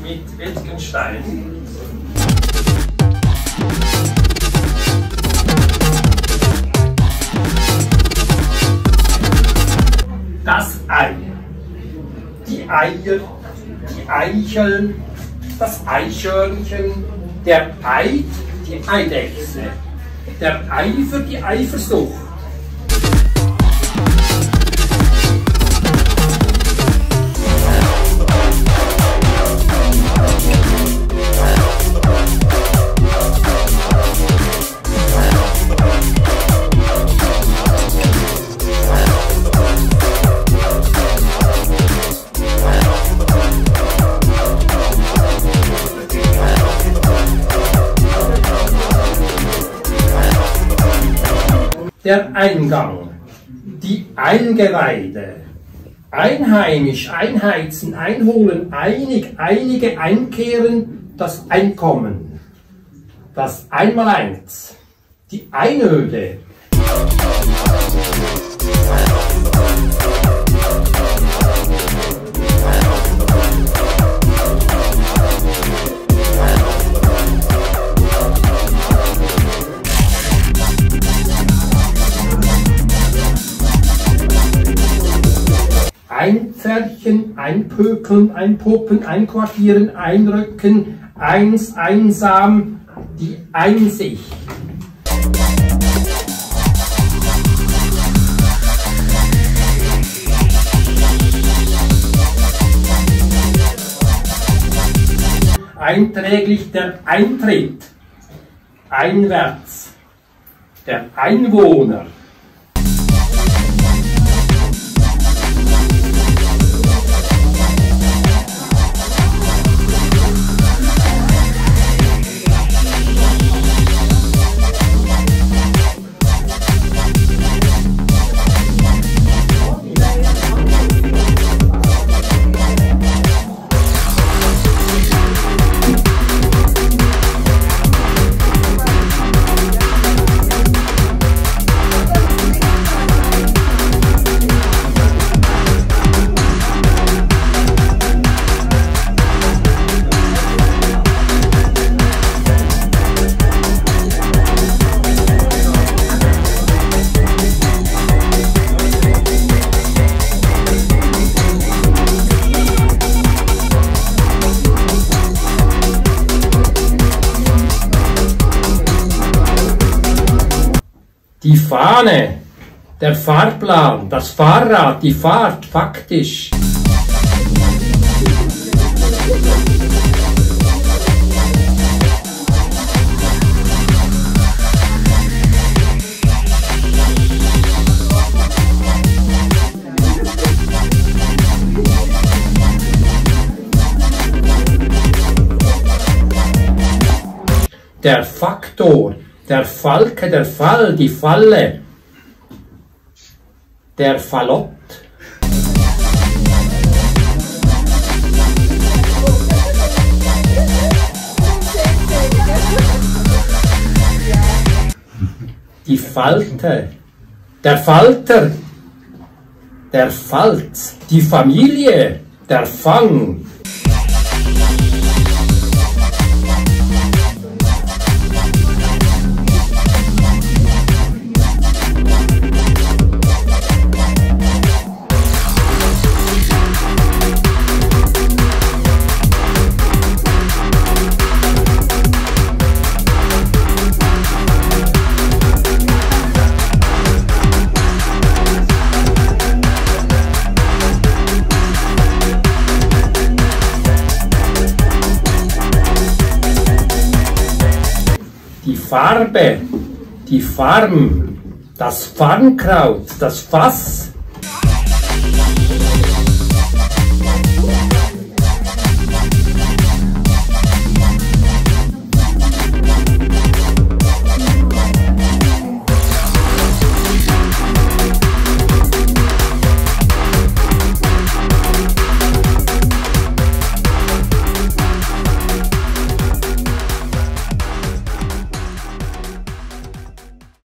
mit Wittgenstein. Das Ei, die Eier, die Eicheln, das Eichhörnchen, der Eid, die Eidechse, der Eifer, die Eifersucht. Der Eingang, die Eingeweide, einheimisch, einheizen, einholen, einig, einige, einkehren, das Einkommen, das Einmaleins, die Einöde. Einpferchen, einpökeln, einpoppen, einquartieren, einrücken, eins, einsam, die Einsicht. Einträglich der Eintritt, einwärts, der Einwohner. Die Fahne, der Fahrplan, das Fahrrad, die Fahrt, faktisch. Der Faktor, der Falke, der Fall, die Falle, der Fallott. Die Falte, der Falter, der Falz, die Familie, der Fang. Die Farbe, die Farm, das Farnkraut, das Fass,